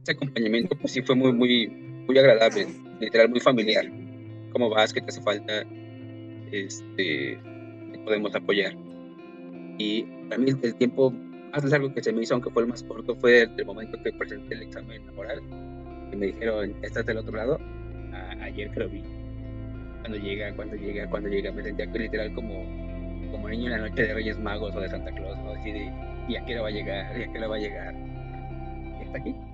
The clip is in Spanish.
ese acompañamiento pues sí fue muy agradable, literal muy familiar. ¿Cómo vas? ¿Qué te hace falta? Te podemos apoyar. Y para mí el tiempo más largo que se me hizo, aunque fue el más corto, fue el momento que presenté el examen laboral, y me dijeron: "¿Estás del otro lado?". Ayer que lo vi, cuando llega, me sentía que literal como niño en la noche de Reyes Magos o de Santa Claus, ¿no? Así de: "¿Y a qué hora va a llegar? ¿Y a qué hora va a llegar?". Y hasta aquí.